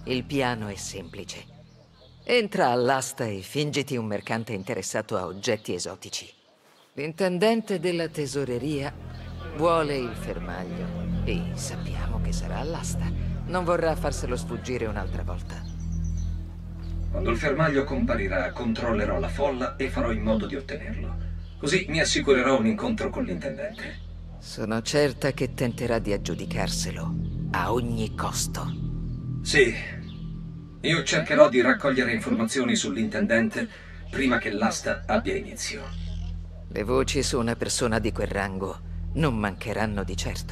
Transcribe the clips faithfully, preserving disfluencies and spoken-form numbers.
Il piano è semplice. Entra all'asta e fingiti un mercante interessato a oggetti esotici. L'intendente della tesoreria vuole il fermaglio e sappiamo che sarà all'asta. Non vorrà farselo sfuggire un'altra volta. Quando il fermaglio comparirà, controllerò la folla e farò in modo di ottenerlo. Così mi assicurerò un incontro con l'intendente. Sono certa che tenterà di aggiudicarselo a ogni costo. Sì. Io cercherò di raccogliere informazioni sull'intendente prima che l'asta abbia inizio. Le voci su una persona di quel rango non mancheranno di certo.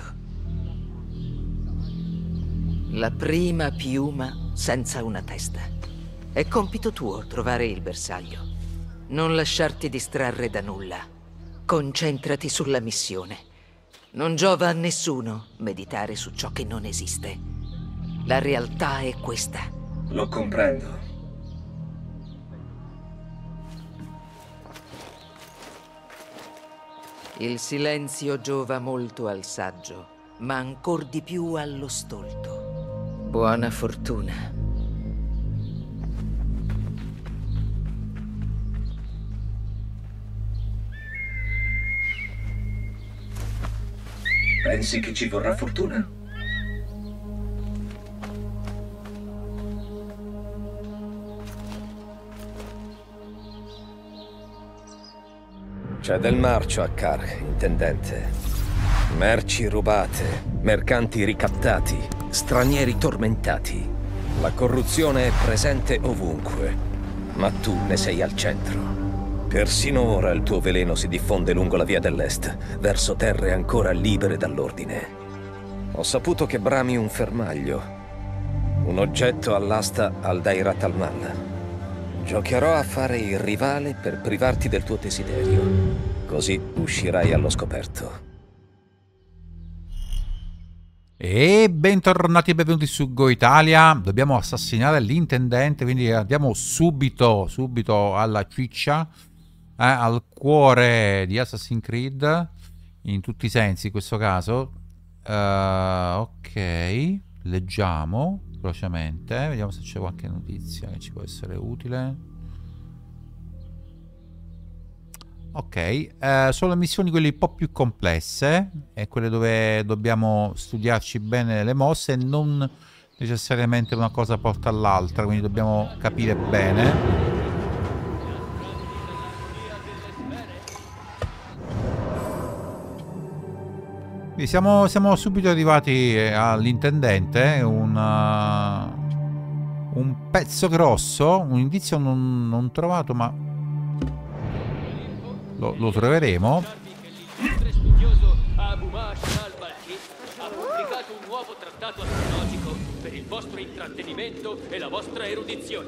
La prima piuma senza una testa. È compito tuo trovare il bersaglio. Non lasciarti distrarre da nulla. Concentrati sulla missione. Non giova a nessuno meditare su ciò che non esiste. La realtà è questa. Lo comprendo. Il silenzio giova molto al saggio, ma ancor di più allo stolto. Buona fortuna. Pensi che ci vorrà fortuna? C'è del marcio a Kark, intendente. Merci rubate, mercanti ricattati, stranieri tormentati. La corruzione è presente ovunque, ma tu ne sei al centro. Persino ora il tuo veleno si diffonde lungo la via dell'est, verso terre ancora libere dall'ordine. Ho saputo che brami un fermaglio, un oggetto all'asta al Dairat al-Mal. Giocherò a fare il rivale per privarti del tuo desiderio. Così uscirai allo scoperto. E bentornati e benvenuti su Go Italia. Dobbiamo assassinare l'intendente, quindi andiamo subito, subito alla ciccia, eh, al cuore di Assassin's Creed, in tutti i sensi in questo caso. Uh, ok, leggiamo velocemente, vediamo se c'è qualche notizia che ci può essere utile. Ok, eh, sono le missioni quelle un po' più complesse e quelle dove dobbiamo studiarci bene le mosse e non necessariamente una cosa porta all'altra, quindi dobbiamo capire bene. Quindi siamo, siamo subito arrivati all'intendente, un, uh, un pezzo grosso, un indizio non, non trovato, ma lo, lo troveremo. Il studioso Abu Mashar al-Balkhi ha pubblicato un nuovo trattato astrologico per il vostro intrattenimento e la vostra erudizione.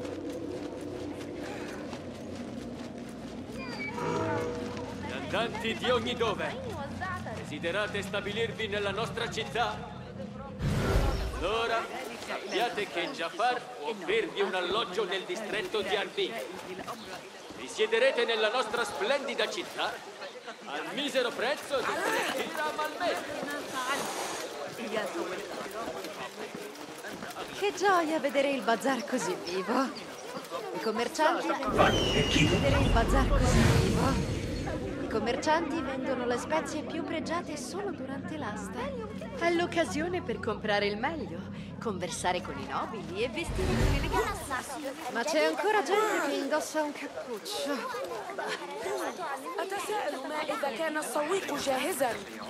Viandanti di ogni dove, desiderate stabilirvi nella nostra città? Allora sappiate che Jafar può offrirvi un alloggio nel distretto di Arbi. Risiederete nella nostra splendida città al misero prezzo di tre dirham al mese. Che gioia vedere il bazar così vivo. I commercianti vedere il bazar così vivo. I commercianti vendono le spezie più pregiate solo durante l'asta. All'occasione per comprare il meglio, conversare con i nobili e vestire con eleganza. Ma c'è ancora gente che indossa un cappuccio. أتساءل ما إذا كان السويق جاهزا.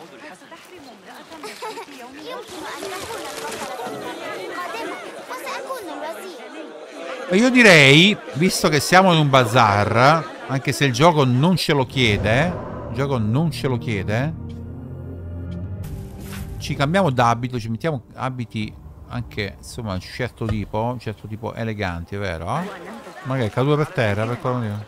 يمكن أن تكون البطلة قادمة وسأكون الوزير. E io direi, visto che siamo in un bazar, anche se il gioco non ce lo chiede, il gioco non ce lo chiede, ci cambiamo d'abito, ci mettiamo abiti anche, insomma, un certo tipo, un certo tipo eleganti, vero? Magari è caduto per terra, per quello dire.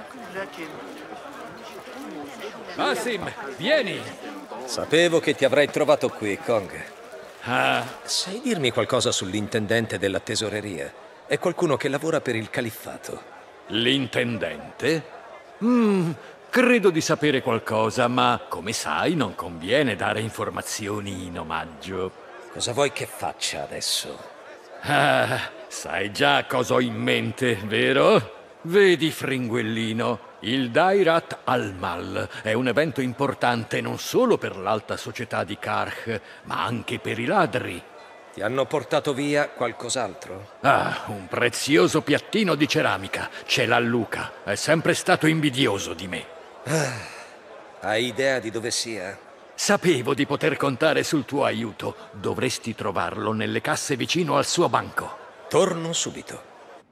Asim, vieni! Sapevo che ti avrei trovato qui, Kong. Ah, Sai dirmi qualcosa sull'intendente della tesoreria? È qualcuno che lavora per il califfato. L'intendente? Mm, credo di sapere qualcosa, ma come sai non conviene dare informazioni in omaggio. Cosa vuoi che faccia adesso? Ah, sai già cosa ho in mente, vero? Vedi, fringuellino, il Dairat al-Mal è un evento importante non solo per l'alta società di Karkh, ma anche per i ladri. Ti hanno portato via qualcos'altro? Ah, un prezioso piattino di ceramica. Ce l'ha Luca. È sempre stato invidioso di me. Ah, hai idea di dove sia? Sapevo di poter contare sul tuo aiuto. Dovresti trovarlo nelle casse vicino al suo banco. Torno subito.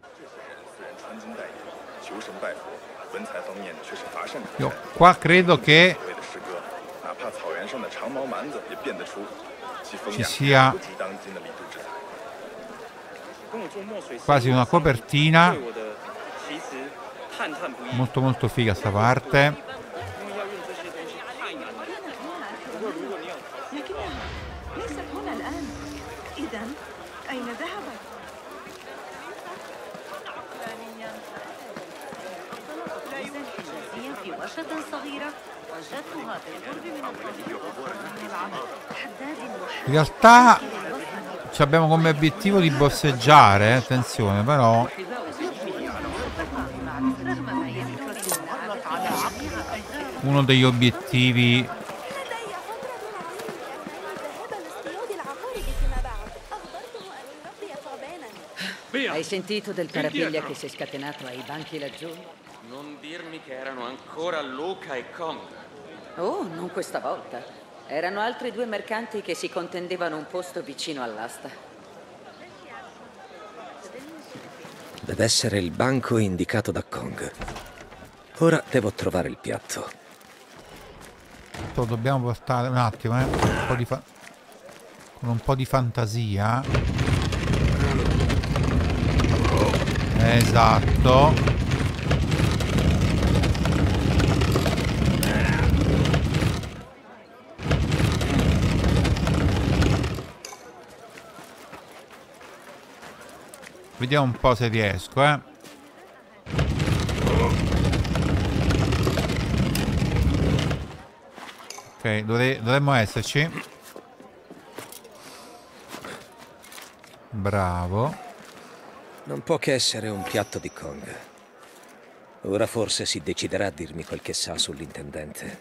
Io qua credo che ci sia quasi una copertina molto molto figa sta parte. In realtà ci abbiamo come obiettivo di bosseggiare, attenzione però. Uno degli obiettivi Hai sentito del parapiglia che si è scatenato ai banchi laggiù? Non dirmi che erano ancora Luca e Kong. Oh, non questa volta. Erano altri due mercanti che si contendevano un posto vicino all'asta. Deve essere il banco indicato da Kong. Ora devo trovare il piatto. Lo dobbiamo portare un attimo, eh. Un po' di fa... con un po' di fantasia. Esatto. Vediamo un po' se riesco, eh. Ok, dovre- dovremmo esserci. Bravo. Non può che essere un piatto di Kong. Ora forse si deciderà a dirmi quel che sa sull'intendente.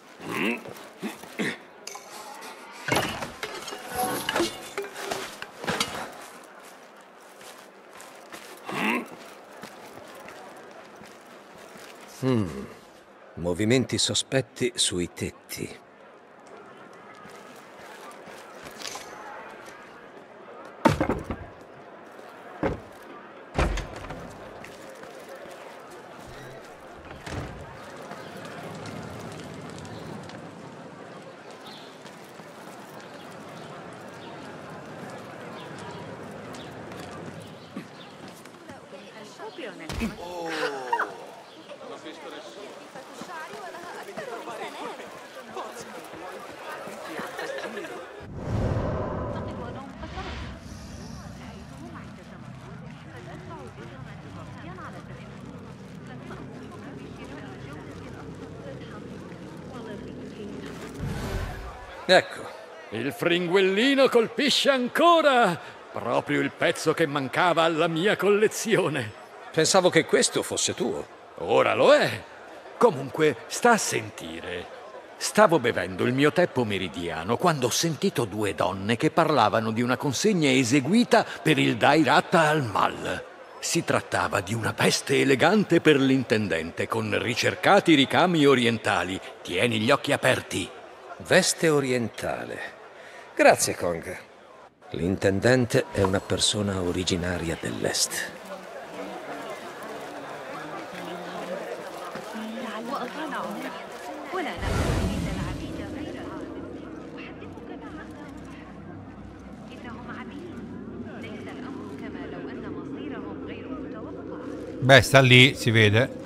Hmm. Movimenti sospetti sui tetti. Ecco. Il fringuellino colpisce ancora! Proprio il pezzo che mancava alla mia collezione. Pensavo che questo fosse tuo. Ora lo è. Comunque, sta a sentire. Stavo bevendo il mio tè pomeridiano quando ho sentito due donne che parlavano di una consegna eseguita per il Dairat al-Mal. Si trattava di una veste elegante per l'intendente con ricercati ricami orientali. Tieni gli occhi aperti. Veste orientale. Grazie, Kong. L'intendente è una persona originaria dell'Est. Beh, sta lì, si vede.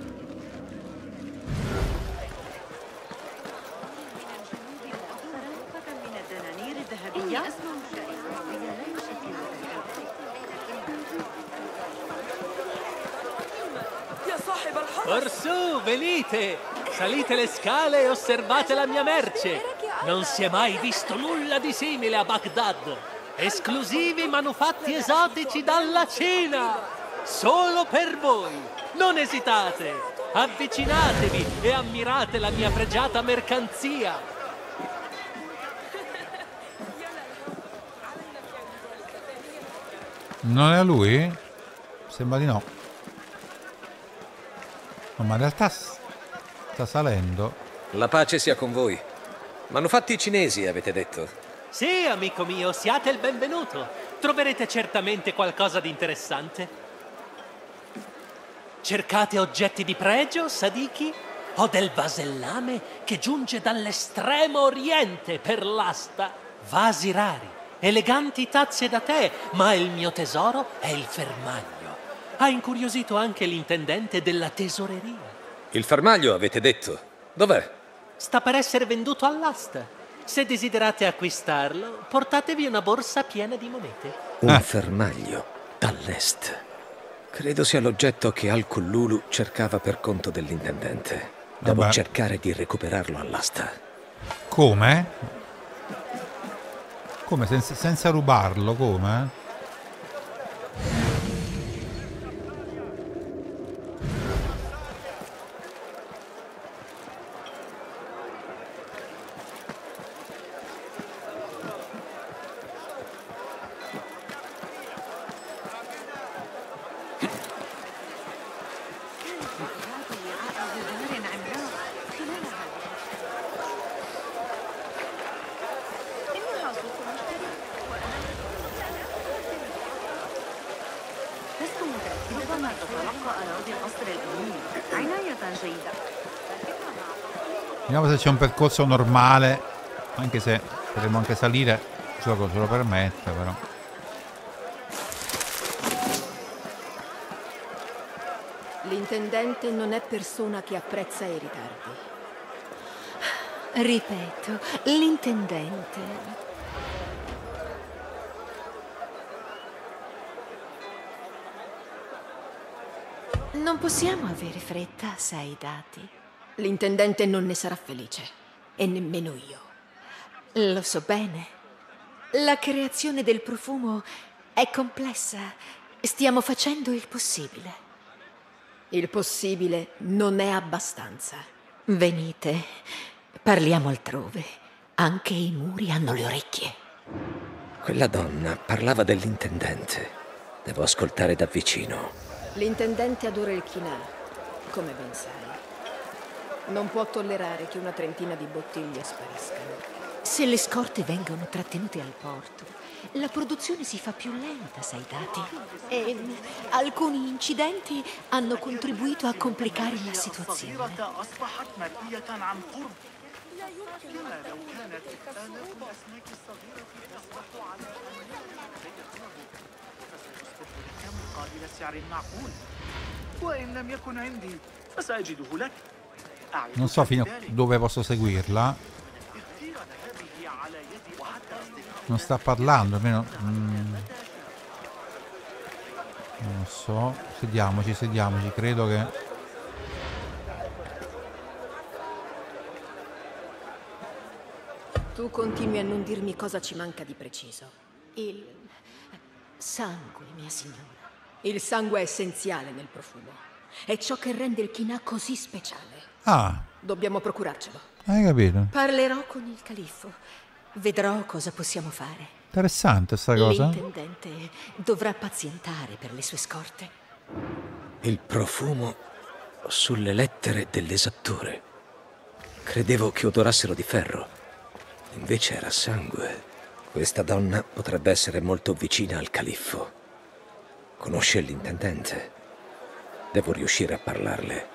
Orsù, venite! Salite le scale e osservate la mia merce! Non si è mai visto nulla di simile a Baghdad! Esclusivi manufatti esotici dalla Cina! Solo per voi! Non esitate! Avvicinatevi e ammirate la mia pregiata mercanzia! Non è lui? Sembra di no. No, ma in realtà sta salendo. La pace sia con voi. Manufatti cinesi, avete detto? Sì, amico mio, siate il benvenuto. Troverete certamente qualcosa di interessante. Cercate oggetti di pregio, Sadiki? Ho del vasellame che giunge dall'estremo oriente per l'asta. Vasi rari, eleganti tazze da tè, ma il mio tesoro è il fermaglio. Ha incuriosito anche l'intendente della tesoreria. Il fermaglio, avete detto? Dov'è? Sta per essere venduto all'asta. Se desiderate acquistarlo, portatevi una borsa piena di monete. Un ah. fermaglio dall'est. Credo sia l'oggetto che Al-Kullulu cercava per conto dell'intendente. Devo Vabbè. cercare di recuperarlo all'asta. Come? Come? Senza, senza rubarlo, come? Vediamo se c'è un percorso normale, anche se potremmo anche salire, il gioco ce lo permette però. L'intendente non è persona che apprezza i ritardi. Ripeto, l'intendente. Non possiamo avere fretta, sai, dati. L'intendente non ne sarà felice. E nemmeno io. Lo so bene. La creazione del profumo è complessa. Stiamo facendo il possibile. Il possibile non è abbastanza. Venite, parliamo altrove. Anche i muri hanno le orecchie. Quella donna parlava dell'intendente. Devo ascoltare da vicino. L'intendente adora il Kinà, come ben sai. Non può tollerare che una trentina di bottiglie spariscano. Se le scorte vengono trattenute al porto, la produzione si fa più lenta, sai, dati. E alcuni incidenti hanno contribuito a complicare la situazione. Non so fino a dove posso seguirla. Non sta parlando, almeno. Mm, non so. Sediamoci, sediamoci. Credo che. Tu continui a non dirmi cosa ci manca di preciso. Il sangue, mia signora. Il sangue è essenziale nel profumo. È ciò che rende il Kinà così speciale. Ah. Dobbiamo procurarcelo. Hai capito? Parlerò con il califfo. Vedrò cosa possiamo fare. Interessante sta cosa. L'intendente dovrà pazientare per le sue scorte. Il profumo sulle lettere dell'esattore. Credevo che odorassero di ferro. Invece era sangue. Questa donna potrebbe essere molto vicina al califfo. Conosce l'intendente. Devo riuscire a parlarle.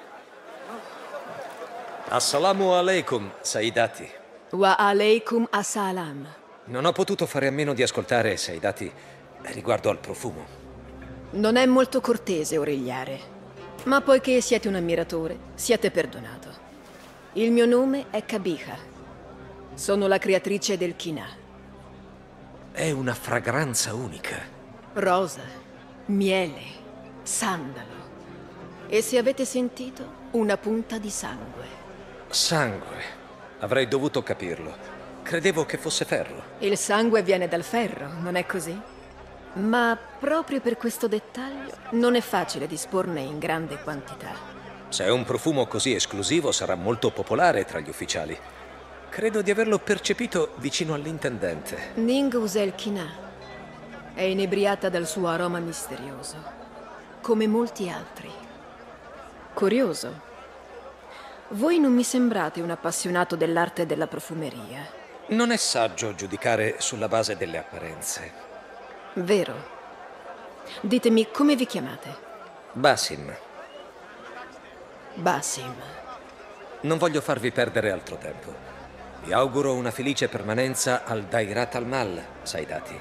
Assalamu alaikum, Saidati. Wa alaikum assalam. Non ho potuto fare a meno di ascoltare Saidati riguardo al profumo. Non è molto cortese origliare, ma poiché siete un ammiratore, siete perdonato. Il mio nome è Kabiha. Sono la creatrice del Kinà. È una fragranza unica. Rosa, miele, sandalo. E se avete sentito, una punta di sangue. Sangue. Avrei dovuto capirlo. credevo che fosse ferro. Il sangue viene dal ferro, non è così? Ma proprio per questo dettaglio non è facile disporne in grande quantità. Se è un profumo così esclusivo sarà molto popolare tra gli ufficiali. Credo di averlo percepito vicino all'intendente. Ning Usel Kina è inebriata dal suo aroma misterioso, come molti altri. Curioso. Voi non mi sembrate un appassionato dell'arte della profumeria. Non è saggio giudicare sulla base delle apparenze. Vero. Ditemi, come vi chiamate? Basim. Basim. Non voglio farvi perdere altro tempo. Vi auguro una felice permanenza al Dairat al-Mal, Saidati.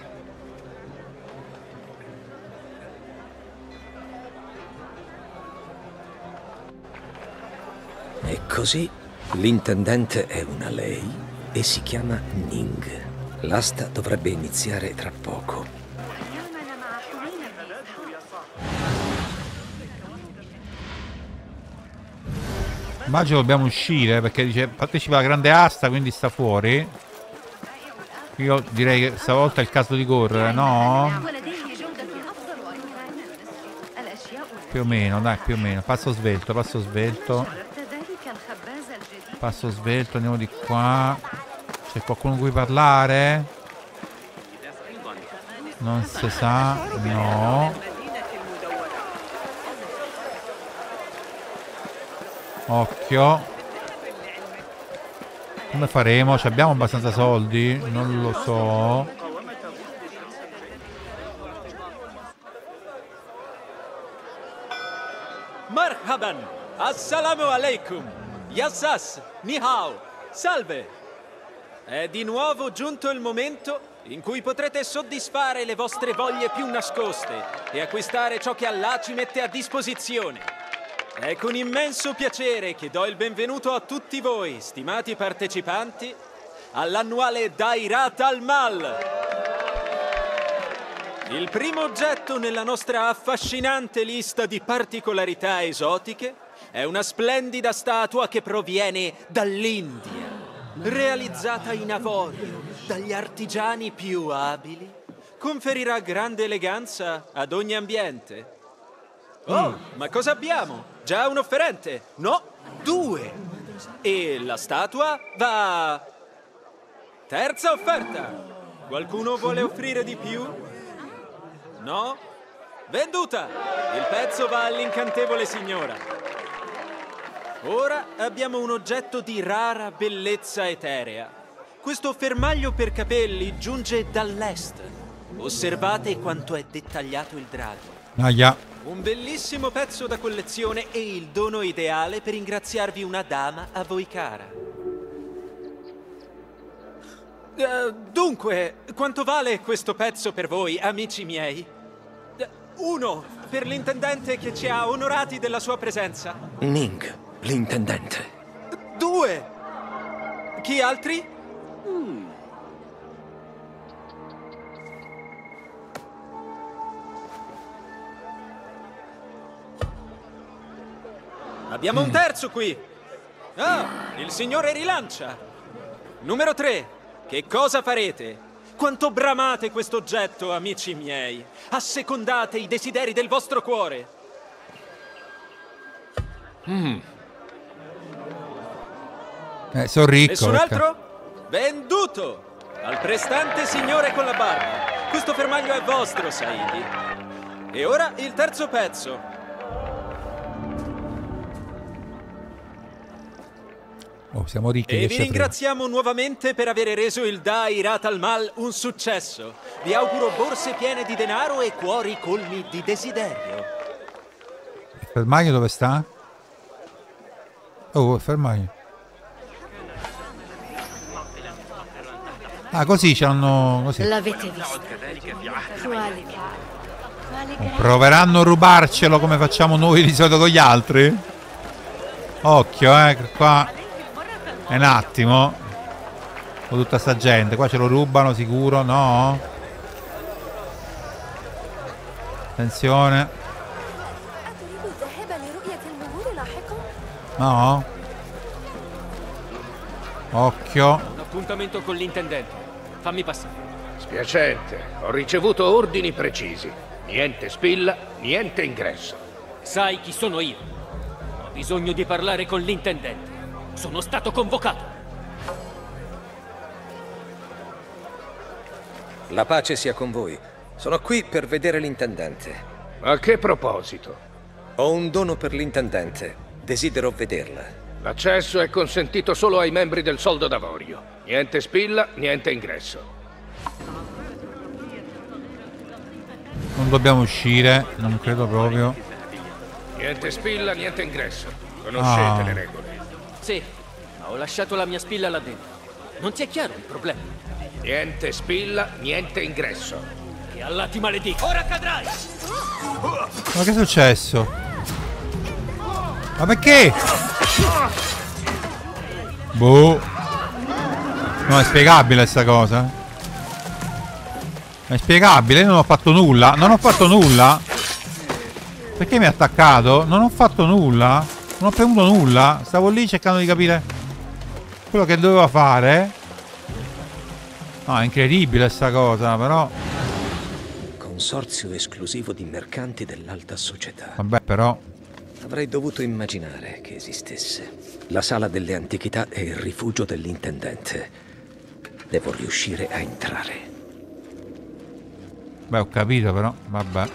E così l'intendente è una lei e si chiama Ning. L'asta dovrebbe iniziare tra poco. Immagino dobbiamo uscire perché dice partecipa alla grande asta, quindi sta fuori. Io direi che stavolta è il caso di correre, no? Più o meno, dai, più o meno. Passo svelto, passo svelto. Passo svelto, andiamo di qua. C'è qualcuno con cui parlare? Non si sa, no. Occhio. Come faremo? Ci abbiamo abbastanza soldi? Non lo so. Marhaban! Assalamu alaikum! Yassas! Ni hao! Salve! È di nuovo giunto il momento in cui potrete soddisfare le vostre voglie più nascoste e acquistare ciò che Allah ci mette a disposizione. È con immenso piacere che do il benvenuto a tutti voi, stimati partecipanti, all'annuale Dairat al-Mal. Il primo oggetto nella nostra affascinante lista di particolarità esotiche è una splendida statua che proviene dall'India, realizzata in avorio dagli artigiani più abili. Conferirà grande eleganza ad ogni ambiente. Oh, mm. ma cosa abbiamo? Già un offerente? No, due. E la statua va... Terza offerta. Qualcuno vuole offrire di più? No? Venduta. Il pezzo va all'incantevole signora. Ora abbiamo un oggetto di rara bellezza eterea. Questo fermaglio per capelli giunge dall'est. Osservate quanto è dettagliato il drago. Aia. Un bellissimo pezzo da collezione e il dono ideale per ingraziarvi una dama a voi cara. Uh, dunque, quanto vale questo pezzo per voi, amici miei? Uh, uno, per l'intendente che ci ha onorati della sua presenza. Ning, l'intendente. Due. Chi altri? Mm. Abbiamo un terzo qui. Ah, il signore rilancia. Numero tre. Che cosa farete? Quanto bramate questo oggetto, amici miei. Assecondate i desideri del vostro cuore. Mm. Eh, sono ricco. Nessun perché... altro? Venduto. Al prestante signore con la barba. Questo fermaglio è vostro, Saidi. E ora il terzo pezzo. Oh, siamo ricchi. E vi ringraziamo nuovamente per aver reso il Dairat al-Mal un successo. Vi auguro borse piene di denaro e cuori colmi di desiderio. Il fermaglio dove sta? Oh, il fermaglio. Ah, così c'hanno così. L'avete visto? Quale? Oh, proveranno a rubarcelo come facciamo noi di solito con gli altri? Occhio, eh, qua. È un attimo. Con tutta sta gente. Qua ce lo rubano sicuro, no? Attenzione. No. Occhio. appuntamento con l'intendente. Fammi passare. Spiacente. Ho ricevuto ordini precisi. Niente spilla, niente ingresso. Sai chi sono io? Ho bisogno di parlare con l'intendente. Sono stato convocato. La pace sia con voi. Sono qui per vedere l'intendente. A che proposito? Ho un dono per l'intendente. Desidero vederla. L'accesso è consentito solo ai membri del Soldo d'Avorio. Niente spilla, niente ingresso. Non dobbiamo uscire, non credo proprio. Niente spilla, niente ingresso. Conoscete Ah. le regole. Sì, ma ho lasciato la mia spilla là dentro. Non ti è chiaro il problema? Niente spilla, niente ingresso. Che Allah ti maledica. Ora cadrai! Ma che è successo? Ma perché? Boh. Non è spiegabile sta cosa. È spiegabile? Io non ho fatto nulla. Non ho fatto nulla. Perché mi ha attaccato? Non ho fatto nulla. Non ho premuto nulla. Stavo lì cercando di capire quello che doveva fare. No, è incredibile sta cosa, però. Consorzio esclusivo di mercanti dell'alta società. Vabbè, però. Avrei dovuto immaginare che esistesse. La sala delle antichità è il rifugio dell'intendente. Devo riuscire a entrare. Beh, ho capito, però. Vabbè.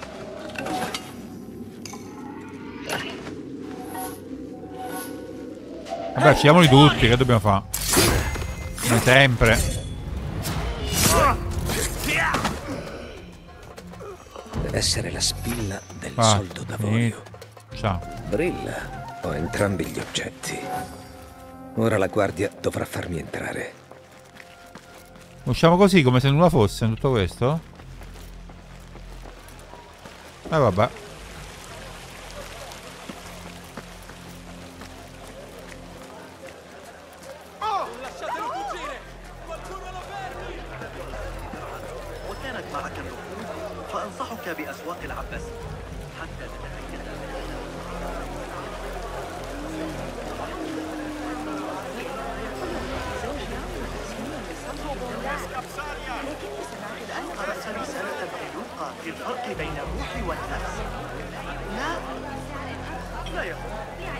Vabbè, uccidiamoli tutti, che dobbiamo fare? Come sempre. Deve essere la spilla del Ah, soldo d'avorio. Ciao. Brilla. Ho entrambi gli oggetti. Ora la guardia dovrà farmi entrare. Usciamo così, come se nulla fosse in tutto questo? Eh vabbè. وكانت معك النقود فأنصحك بأسواق العباس حتى تتأكد قرأت رسالة بيلوقا في الفرق بين الروح والنفس. لا لا يهم.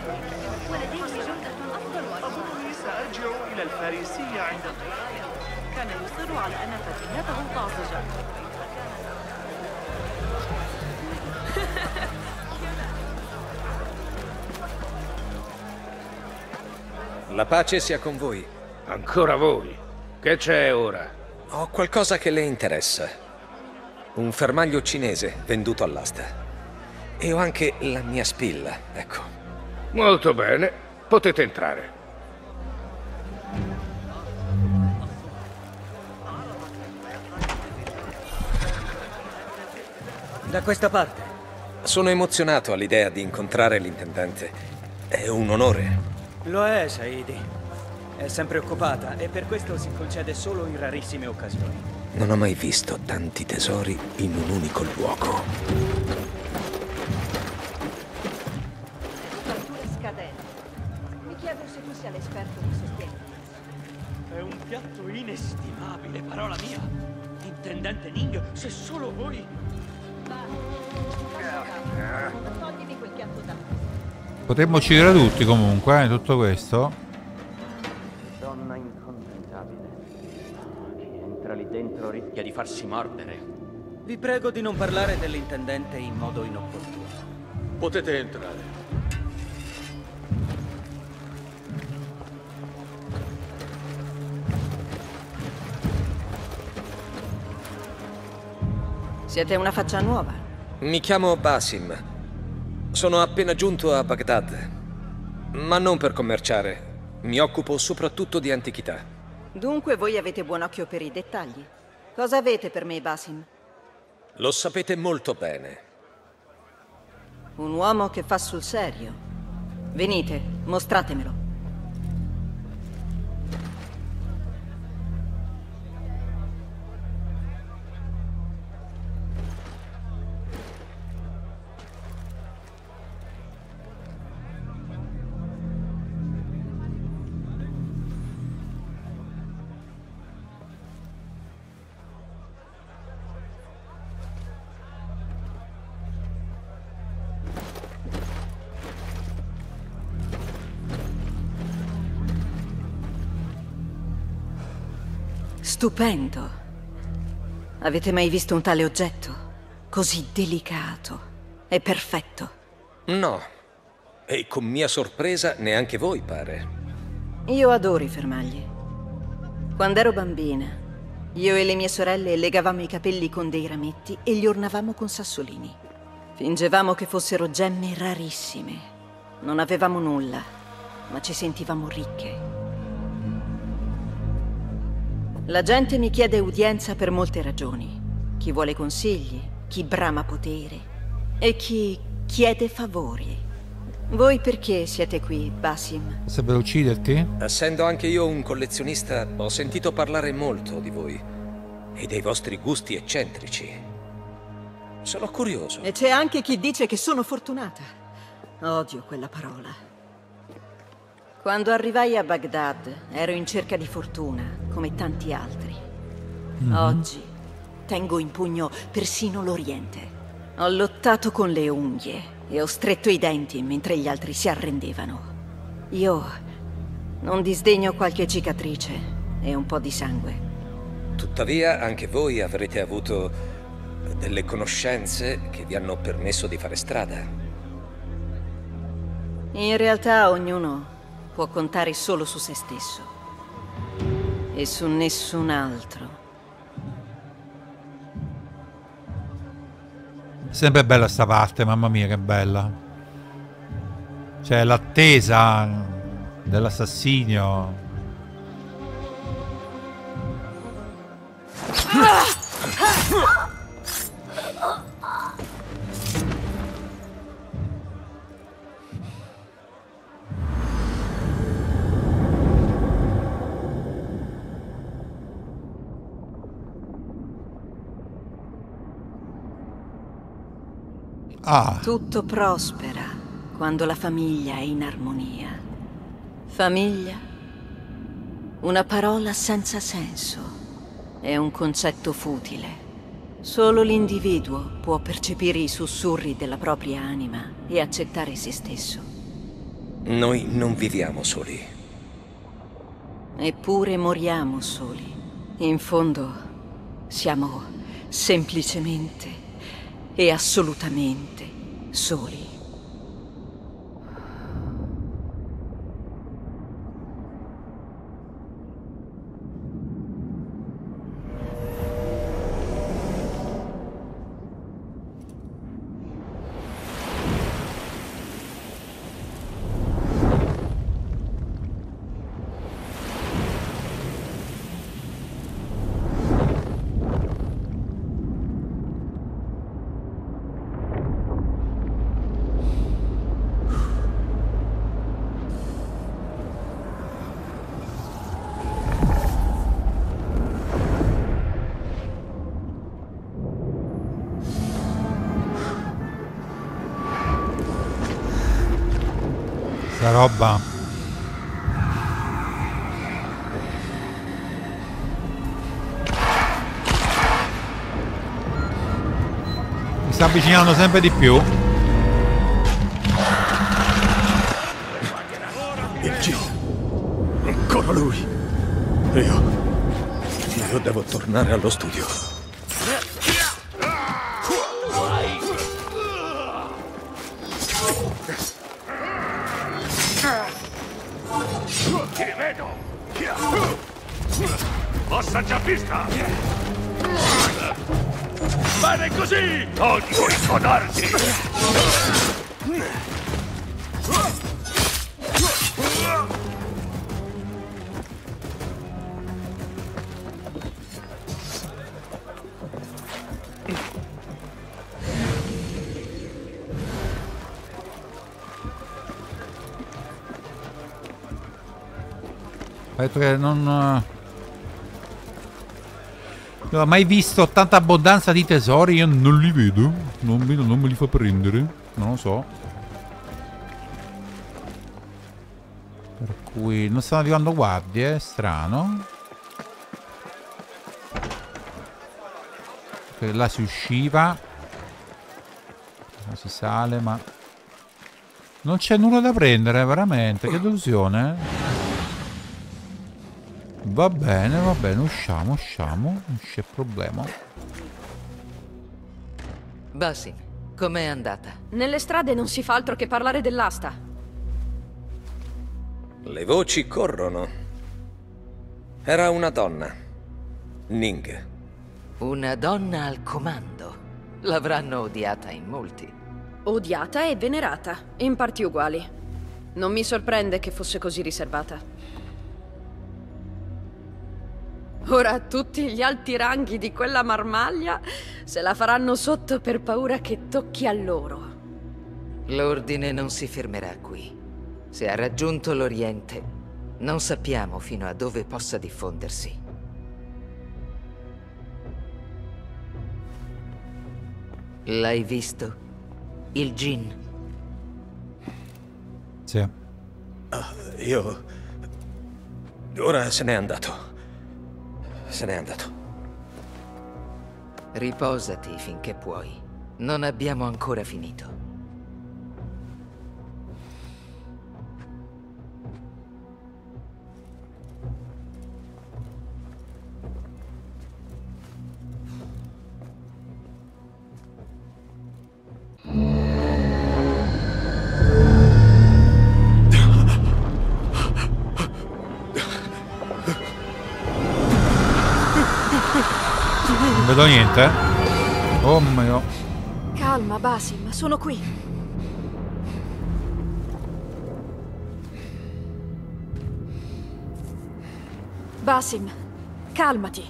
أظنني سأرجع إلى الفارسية عند الضيف. كان يصر على أن فتيته طازجة. La pace sia con voi. Ancora voi? Che c'è ora? Ho qualcosa che le interessa. Un fermaglio cinese venduto all'asta. E ho anche la mia spilla, ecco. Molto bene, potete entrare. Da questa parte. Sono emozionato all'idea di incontrare l'intendente. È un onore. Lo è, Saidi. È sempre occupata e per questo si concede solo in rarissime occasioni. Non ho mai visto tanti tesori in un unico luogo. Fatture scadenti. Mi chiedo se tu sia l'esperto che sostiene. È un piatto inestimabile, parola mia. Intendente Ning, se solo voi... Toglimi quel piatto da me. Potremmo uccidere tutti comunque, eh, tutto questo. Donna incontentabile. Chi entra lì dentro rischia di farsi mordere. Vi prego di non parlare dell'intendente in modo inopportuno. Potete entrare. Siete una faccia nuova. Mi chiamo Basim. Sono appena giunto a Baghdad. Ma non per commerciare. Mi occupo soprattutto di antichità. Dunque voi avete buon occhio per i dettagli. Cosa avete per me, Basim? Lo sapete molto bene. Un uomo che fa sul serio. Venite, mostratemelo. stupendo. Avete mai visto un tale oggetto? Così delicato e perfetto. No. E con mia sorpresa neanche voi, pare. Io adoro i fermagli. Quando ero bambina, io e le mie sorelle legavamo i capelli con dei rametti e li ornavamo con sassolini. Fingevamo che fossero gemme rarissime. Non avevamo nulla, ma ci sentivamo ricche. La gente mi chiede udienza per molte ragioni. Chi vuole consigli, chi brama potere e chi chiede favori. Voi perché siete qui, Basim? Se per ucciderti? Essendo anche io un collezionista, ho sentito parlare molto di voi e dei vostri gusti eccentrici. Sono curioso. E c'è anche chi dice che sono fortunata. Odio quella parola. Quando arrivai a Baghdad ero in cerca di fortuna, come tanti altri. Mm-hmm. Oggi tengo in pugno persino l'Oriente. Ho lottato con le unghie e ho stretto i denti mentre gli altri si arrendevano. Io non disdegno qualche cicatrice e un po' di sangue. Tuttavia, anche voi avrete avuto delle conoscenze che vi hanno permesso di fare strada. In realtà ognuno può contare solo su se stesso e su nessun altro. Sempre bella sta parte, mamma mia che bella. Cioè l'attesa dell'assassinio. Ah. Tutto prospera quando la famiglia è in armonia. Famiglia? Una parola senza senso. È un concetto futile. Solo l'individuo può percepire i sussurri della propria anima e accettare se stesso. Noi non viviamo soli. Eppure moriamo soli. In fondo, siamo semplicemente e assolutamente soli. Sta roba. Mi sta avvicinando sempre di più. Il G. Ancora lui. Io... Io devo tornare allo studio. Ti rivedo! Mossa già vista! Bene così! Non puoi scodarti! Ha detto che non... non ho mai visto tanta abbondanza di tesori. Io non li vedo. Non, vedo, non me li fa prendere. Non lo so. Per cui non stanno arrivando guardie. È strano. Perché là si usciva. Là si sale, ma... non c'è nulla da prendere, veramente. Che delusione. Va bene, va bene, usciamo, usciamo, non c'è problema. Basim, com'è andata? Nelle strade non si fa altro che parlare dell'asta. Le voci corrono. Era una donna. Ning. Una donna al comando. L'avranno odiata in molti. Odiata e venerata, in parti uguali. Non mi sorprende che fosse così riservata. Ora tutti gli alti ranghi di quella marmaglia se la faranno sotto per paura che tocchi a loro. L'ordine non si fermerà qui. Se ha raggiunto l'Oriente, non sappiamo fino a dove possa diffondersi. L'hai visto? Il Jinn? Sì. Uh, io... Ora se n'è andato. Se n'è andato. Riposati finché puoi. Non abbiamo ancora finito. Non vedo niente. Oh mio. Calma, Basim, sono qui. Basim, calmati.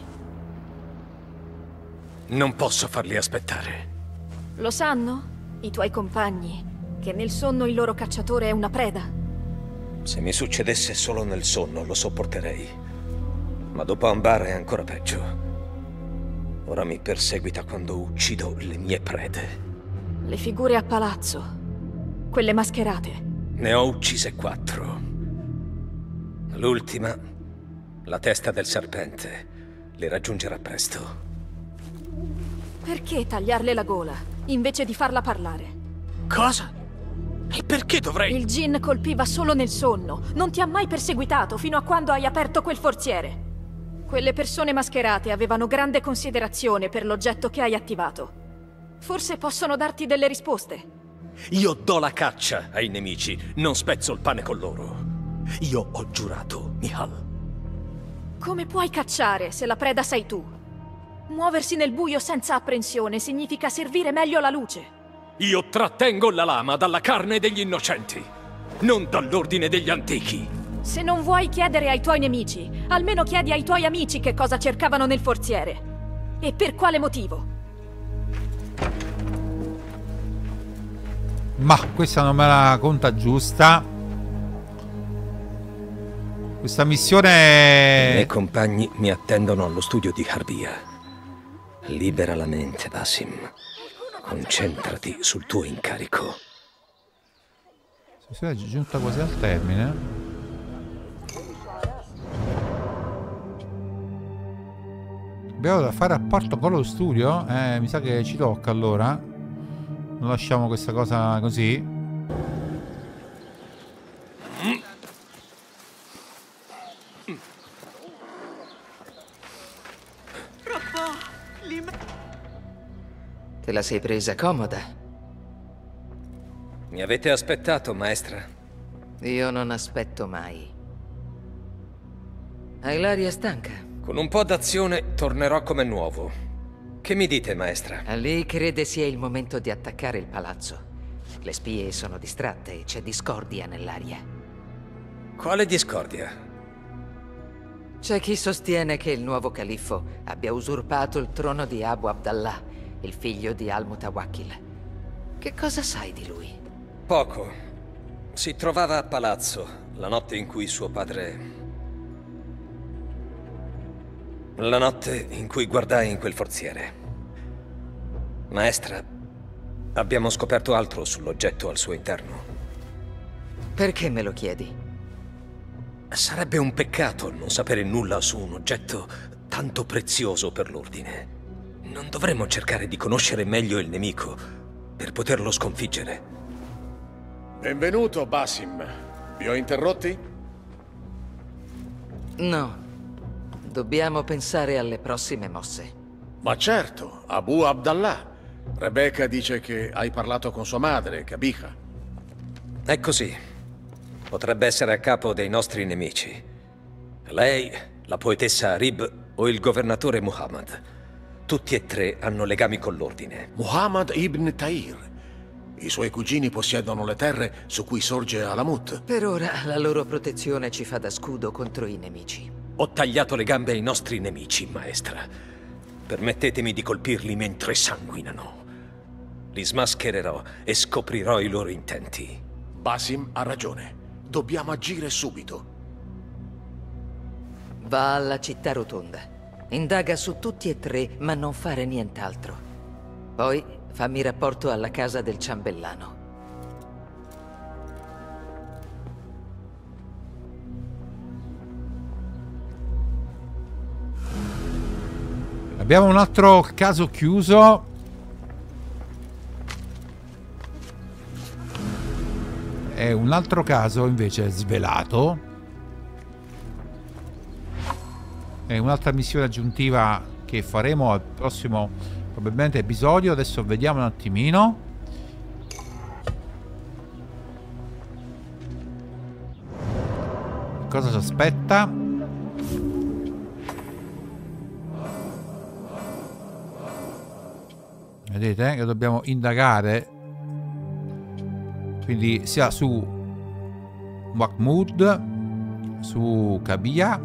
Non posso farli aspettare. Lo sanno? I tuoi compagni, che nel sonno il loro cacciatore è una preda. Se mi succedesse solo nel sonno lo sopporterei. Ma dopo Ambar è ancora peggio. Ora mi perseguita quando uccido le mie prede. Le figure a palazzo, quelle mascherate. Ne ho uccise quattro. L'ultima, la testa del serpente, le raggiungerà presto. Perché tagliarle la gola, invece di farla parlare? Cosa? E perché dovrei... Il Jinn colpiva solo nel sonno. Non ti ha mai perseguitato fino a quando hai aperto quel forziere. Quelle persone mascherate avevano grande considerazione per l'oggetto che hai attivato. Forse possono darti delle risposte. Io do la caccia ai nemici, non spezzo il pane con loro. Io ho giurato, Nihal. Come puoi cacciare se la preda sei tu? Muoversi nel buio senza apprensione significa servire meglio la luce. Io trattengo la lama dalla carne degli innocenti, non dall'ordine degli antichi. Se non vuoi chiedere ai tuoi nemici, almeno chiedi ai tuoi amici che cosa cercavano nel forziere. E per quale motivo? Ma questa non me la conta giusta. Questa missione... I miei compagni mi attendono allo studio di Harbia. Libera la mente, Basim. Concentrati sul tuo incarico. La missione è giunta quasi al termine. Abbiamo da fare rapporto con lo studio? Eh, mi sa che ci tocca allora. Non lasciamo questa cosa così. Te la sei presa comoda? Mi avete aspettato, maestra? Io non aspetto mai. Hai l'aria stanca? Con un po' d'azione tornerò come nuovo. Che mi dite, maestra? Ali crede sia il momento di attaccare il palazzo. Le spie sono distratte e c'è discordia nell'aria. Quale discordia? C'è chi sostiene che il nuovo califfo abbia usurpato il trono di Abu Abdallah, il figlio di Al-Mutawakkil. Che cosa sai di lui? Poco. Si trovava a palazzo la notte in cui suo padre... La notte in cui guardai in quel forziere. Maestra, abbiamo scoperto altro sull'oggetto al suo interno. Perché me lo chiedi? Sarebbe un peccato non sapere nulla su un oggetto tanto prezioso per l'ordine. Non dovremmo cercare di conoscere meglio il nemico per poterlo sconfiggere. Benvenuto, Basim. Vi ho interrotti? No. Dobbiamo pensare alle prossime mosse. Ma certo, Abu Abdallah. Rebecca dice che hai parlato con sua madre, Kabika. È così. Potrebbe essere a capo dei nostri nemici. Lei, la poetessa Arib o il governatore Muhammad. Tutti e tre hanno legami con l'ordine. Muhammad ibn Tahir. I suoi cugini possiedono le terre su cui sorge Alamut. Per ora la loro protezione ci fa da scudo contro i nemici. Ho tagliato le gambe ai nostri nemici, maestra. Permettetemi di colpirli mentre sanguinano. Li smaschererò e scoprirò i loro intenti. Basim ha ragione. Dobbiamo agire subito. Va alla città rotonda. Indaga su tutti e tre, ma non fare nient'altro. Poi fammi rapporto alla casa del ciambellano. Abbiamo un altro caso chiuso. E un altro caso invece svelato. E un'altra missione aggiuntiva che faremo al prossimo probabilmente episodio. Adesso vediamo un attimino. Cosa ci aspetta? Vedete che dobbiamo indagare, quindi sia su Mahmoud, su Kabia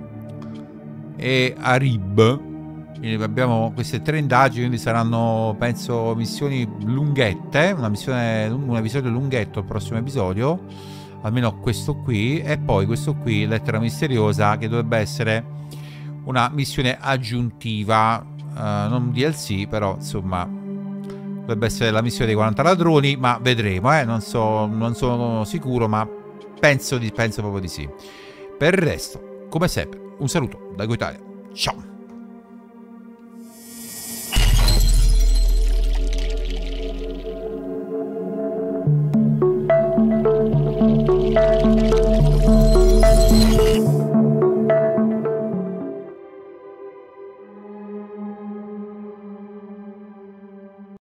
e Arib. Quindi abbiamo queste tre indagini, quindi saranno penso missioni lunghette, una missione, un episodio lunghetto il prossimo episodio, almeno questo qui, e poi questo qui, lettera misteriosa, che dovrebbe essere una missione aggiuntiva. Uh, non D L C, però insomma dovrebbe essere la missione dei quaranta ladroni, ma vedremo, eh? non, so, non sono sicuro, ma penso, di, penso proprio di sì. Per il resto, come sempre, un saluto da GoItalia. Ciao!